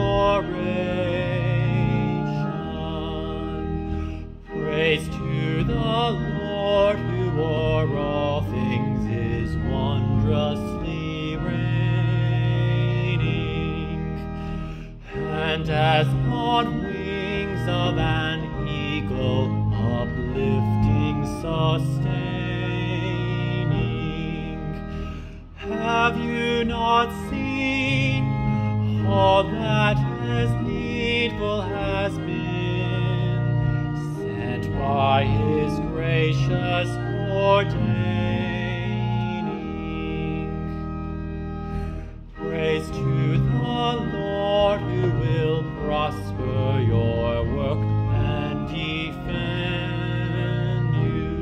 adoration. Praise to the Lord, who o'er all things is wondrously reigning. And as on wings of an eagle, uplifting, sustaining, have you not seen all that as needful has been, sent by his gracious ordaining? Praise to the Lord, who will prosper your work and defend you.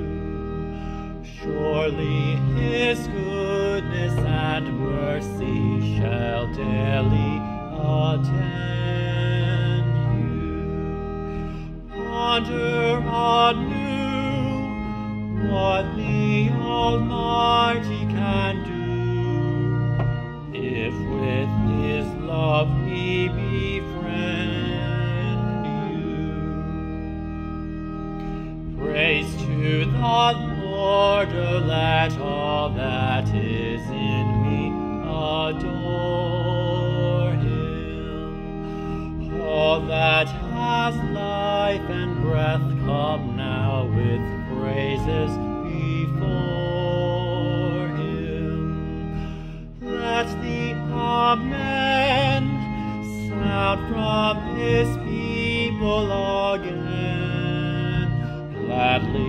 Surely his goodness and mercy shall daily attend you. Ponder anew what the Almighty can do, if with his love he befriend you. Praise to the Lord, oh, let all that is in me adore him. All that has life and breath, come now with praises before him. Let the Amen sound from his people again, gladly